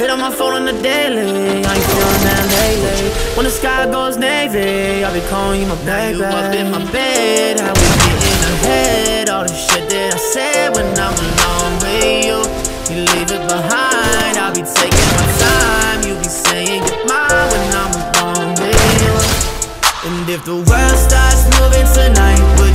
on my phone on the daily. I ain't feeling that lately. When the sky goes navy, I'll be calling you my baby. You up in my bed, how we getting ahead. All the shit that I said when I'm alone with you, you leave it behind. I'll be taking my time, you be saying goodbye when I'm alone with you. And if the world starts moving tonight,